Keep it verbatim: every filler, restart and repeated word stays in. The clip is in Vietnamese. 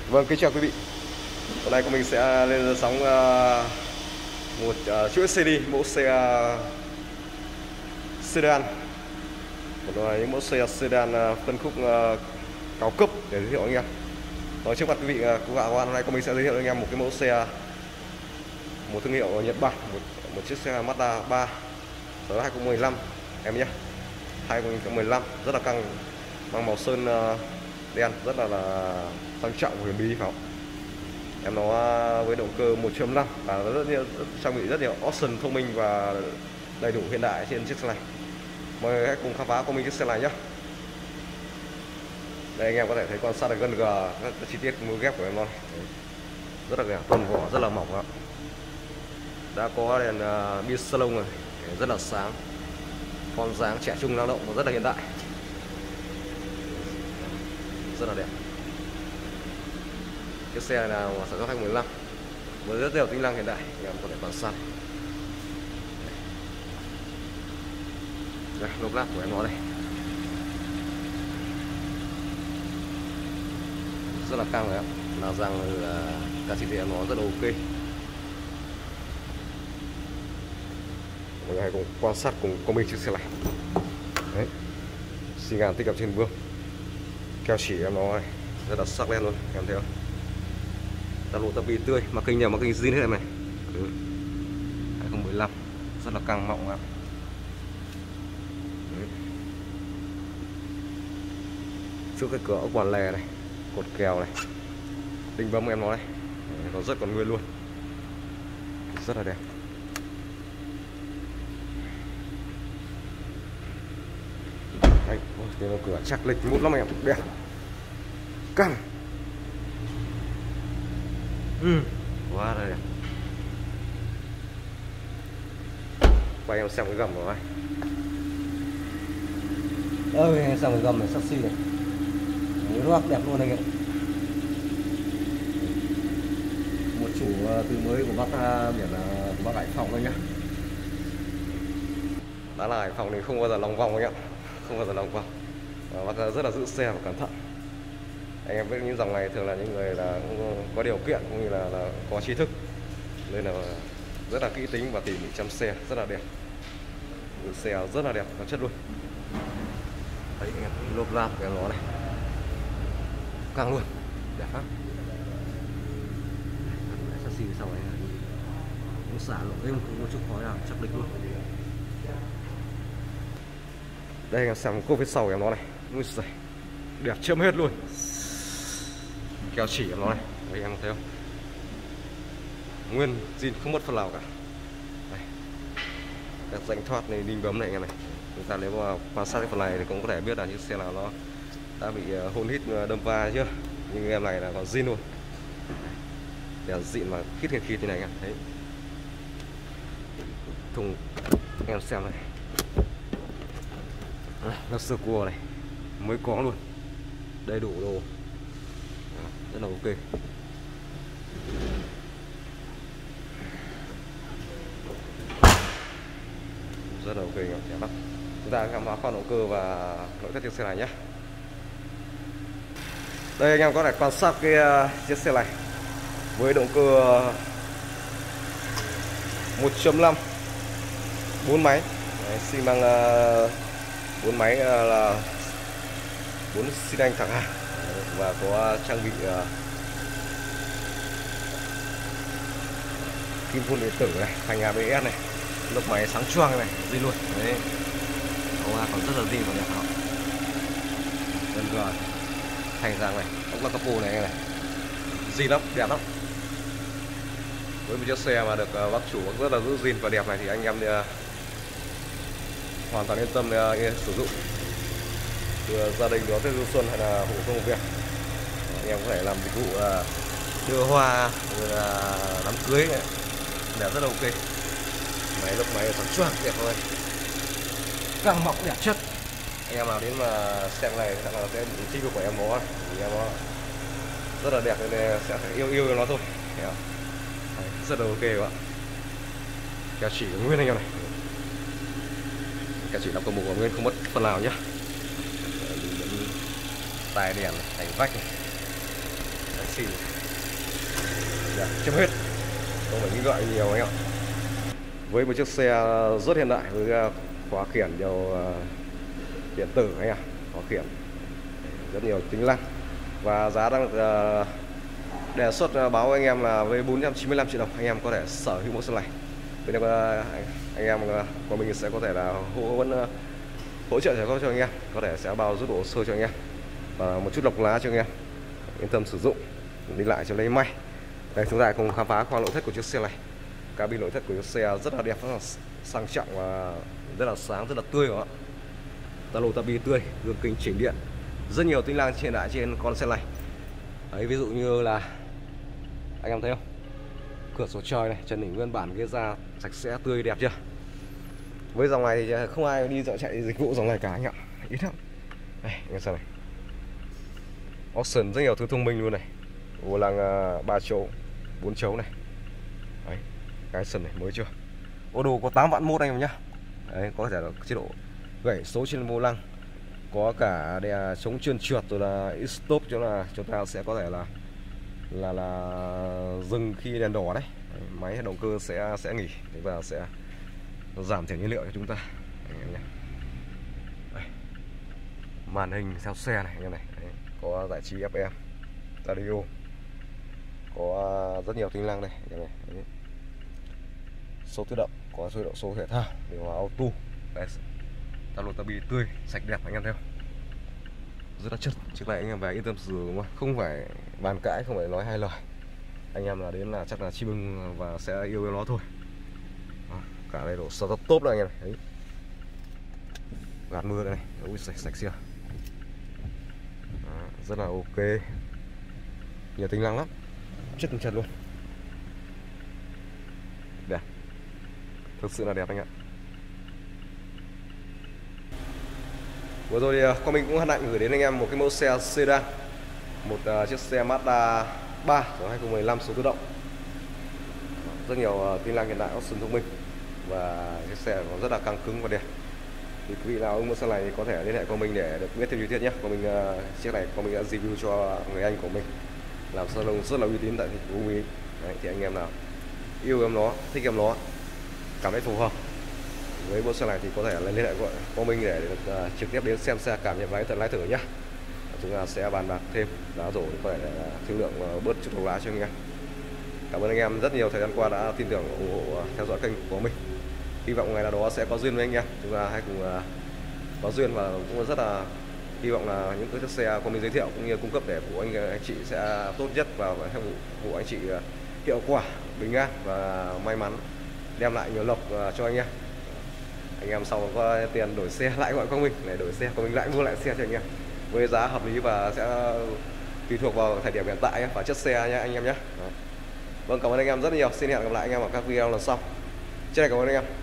Vâng, kính chào quý vị. Hôm nay của mình sẽ lên sóng uh, một uh, chuỗi xê đê mẫu xe uh, sedan, một loại những mẫu xe sedan uh, phân khúc uh, cao cấp để giới thiệu anh em. Ở trước mặt quý vị uh, các bạn, hôm nay của mình sẽ giới thiệu anh em một cái mẫu xe, một thương hiệu Nhật Bản, một, một chiếc xe Mazda ba tới hai không một năm em nhé, hai không một năm, rất là căng, mang màu sơn uh, đen, rất là, là sang trọng, huyền bí phải không? Em nó với động cơ một chấm năm và rất nhiều, trang bị rất nhiều option thông minh và đầy đủ hiện đại trên chiếc xe này. Mời hãy cùng khám phá của mình chiếc xe này nhé. Đây anh em có thể thấy quan sát được gần gà các chi tiết mối ghép của em nó rất là đẹp, tuần vỏ rất là mỏng ạ. Đã có đèn uh, bi salon rồi, rất là sáng, form dáng trẻ trung năng động và rất là hiện đại, rất là đẹp. Chiếc xe này là sản xuất hai không một năm với rất nhiều tính năng hiện đại, anh em có thể quan sát. Đây, lốp lát của em nó đây, rất là căng rồi ạ. Nào rằng là các chi tiết em nó rất là ok. Mọi người hãy cùng quan sát cùng của mình chiếc xe này. Đấy, xi nhan tích hợp trên vương, keo chỉ em nó này, rất là sắc đen luôn, em thấy không? Tắp lỗ tắp bi tươi, mà kinh nhiều mà kinh zin hết em này. Ừ. hai không một năm, rất là căng mọng ạ. Trước cái cửa ốc bản lề này, cột kèo này, đinh bấm em nó đây, nó rất còn nguyên luôn, rất là đẹp. Đây, cái cửa chắc lịch mút lắm em, đẹp, căng. Ừ, quá là đẹp. Quay em xem cái gầm của anh. Ơi, em xem cái gầm này sexy xi này, những loác đẹp luôn anh ạ. Một chủ từ mới của bác biển của bác Hải Phòng anh nhá. Đã là Hải Phòng thì không bao giờ lòng vòng anh ạ, không bao giờ lòng vòng. Và bác rất là giữ xe và cẩn thận. Anh em biết những dòng này thường là những người là có điều kiện cũng như là, là có trí thức, nên là rất là kỹ tính và tỉ mỉ chăm xe, rất là đẹp. Xe rất là đẹp và chất luôn. Thấy anh em lốp láp của nó này, căng luôn, đẹp lắm. Chassis sau này nó xả lộ êm, không có chút khói nào, chắc địch luôn. Đây anh em xem cốp phía sau của em nó này, ui giời, đẹp chớm hết luôn. Keo chỉ em nó này, đấy em thấy không? Nguyên zin không mất phần nào cả. Đây, các rãnh thoát này, đinh bấm này anh em này. Chúng ta nếu mà quan sát cái phần này thì cũng có thể biết là chiếc xe nào nó đã bị hôn hít đâm va chưa. Nhưng em này là còn zin luôn. Đèn dịn mà khít khít khít như này anh em thấy. Thùng em xem này, nó sơ cua này mới có luôn, đầy đủ đồ, rất là ok. Rất là ok anh em. Chúng ta khám phá khoang động cơ và nội thất chiếc xe này nhé. Đây anh em có thể quan sát cái uh, chiếc xe này với động cơ một chấm năm, bốn máy, xi măng uh, bốn máy uh, là bốn xi lanh thẳng hàng và có trang bị uh, kim phun điện tử này, phanh a bê ét này, lốc máy sáng choang này, zin luôn. Đấy, Hoa còn rất là zin còn đẹp không? Gần gờ, thành dạng này, ốc lắc capo này này, zin lắm, đẹp lắm. Với một chiếc xe mà được uh, bác chủ rất là giữ zin và đẹp này thì anh em uh, hoàn toàn yên tâm uh, sử dụng. Từ gia đình đón Tết du xuân hay là hộ công việc, anh em có thể làm dịch vụ uh, đưa hoa, rồi là đám cưới này, đẹp rất là ok. Máy lốc máy còn choang đẹp thôi, căng mọng đẹp chất. Anh em nào đến mà xem này chắc là cái chi tiết của em nó thì em nó rất là đẹp nên sẽ phải yêu yêu nó thôi. Đấy, rất là ok các bạn. Keo chỉ nguyên anh em này, keo chỉ đọc công bộ nguyên không mất phần nào nhá. Tài đèn thành vách này. xì. Dạ, chấm hết, không phải nghĩ gọi nhiều anh ạ. Với một chiếc xe rất hiện đại với khóa khiển đều điện tử anh ạ, khóa khiển rất nhiều tính năng và giá đang uh, đề xuất uh, báo anh em là với bốn trăm chín mươi lăm triệu đồng anh em có thể sở hữu mẫu xe này. Bên em uh, anh em uh, của mình sẽ có thể là hỗ vẫn uh, hỗ trợ cho anh em, có thể sẽ bao rút hồ sơ cho anh em và một chút lọc lá cho anh em yên tâm sử dụng đi lại cho lấy may. Đây, chúng ta cùng khám phá khoang nội thất của chiếc xe này. Cabin nội thất của chiếc xe rất là đẹp, rất là sang trọng và rất là sáng, rất là tươi đó. Talo tabi tươi, gương kính chỉnh điện, rất nhiều tính năng hiện đại trên con xe này. Đấy, ví dụ như là anh em thấy không, cửa sổ trời này, chân đỉnh nguyên bản, ghế da sạch sẽ tươi đẹp chưa. Với dòng này thì không ai đi dạo chạy dịch vụ dòng này cả anh ạ, ít lắm. Đây, nghe xem này, option rất nhiều thứ thông minh luôn này, vô lăng ba chỗ, bốn chỗ này. Đấy, cái sân này mới chưa. Ô đồ có tám vạn mốt anh em nhá. Đấy, có thể là chế độ gảy số trên vô lăng, có cả đè chống trơn trượt rồi là stop, cho là chúng ta sẽ có thể là là là dừng khi đèn đỏ đấy. Đấy, máy động cơ sẽ sẽ nghỉ và sẽ giảm thiểu nhiên liệu cho chúng ta. Đấy, đây, màn hình theo xe này anh em này. Đấy, có giải trí ép em, radio, có rất nhiều tính năng này, này. Đấy. Số tự động, có số độ số thể thao, điều hòa auto. Đây, Talo tabi tươi, sạch đẹp anh em thấy không? Rất là chất. Chiếc này anh em về yên tâm sử dụng, không phải bàn cãi, không phải nói hai lời. Anh em là đến là chắc là chi bưng và sẽ yêu nó thôi. Đó, cả đây độ start top đây anh em này. Đấy. Gạt mưa đây này, ui sạch sạch chưa? Đó, rất là ok, nhiều tính năng lắm, chất chân luôn, đẹp, thực sự là đẹp anh ạ. Vừa rồi thì con mình cũng hân hạnh gửi đến anh em một cái mẫu xe sedan, một uh, chiếc xe Mazda ba hai không một năm số tự động, rất nhiều uh, tính năng hiện đại, option thông minh và chiếc xe nó rất là căng cứng và đẹp. Thì quý vị nào ưng mẫu xe này thì có thể liên hệ con mình để được biết thêm chi tiết nhé. Con mình uh, chiếc này con mình đã review cho người anh của mình làm salon rất là uy tín tại thành phố Mỹ. Đấy, thì anh em nào yêu em nó, thích em nó, cảm thấy phù hợp với mẫu xe này thì có thể là liên hệ gọi con mình để được uh, trực tiếp đến xem xe, cảm nhận lái tận lái thử nhé. Chúng ta sẽ bàn bạc thêm giá rổ có thể là thương lượng uh, bớt chút đầu lá cho anh em. Cảm ơn anh em rất nhiều thời gian qua đã tin tưởng ủng hộ uh, theo dõi kênh của mình. Hy vọng ngày nào đó sẽ có duyên với anh em, chúng ta hãy cùng uh, có duyên và cũng rất là hy vọng là những cái chiếc xe của mình giới thiệu cũng như cung cấp để phụ anh anh chị sẽ tốt nhất và theo phụ anh chị uh, hiệu quả, bình an và may mắn, đem lại nhiều lộc uh, cho anh em. Anh em sau có tiền đổi xe lại gọi con mình để đổi xe, con mình lại mua lại xe cho anh em với giá hợp lý và sẽ tùy thuộc vào thời điểm hiện tại và chất xe nha anh em nhé. Vâng, cảm ơn anh em rất nhiều. Xin hẹn gặp lại anh em ở các video lần sau. Trên này cảm ơn anh em.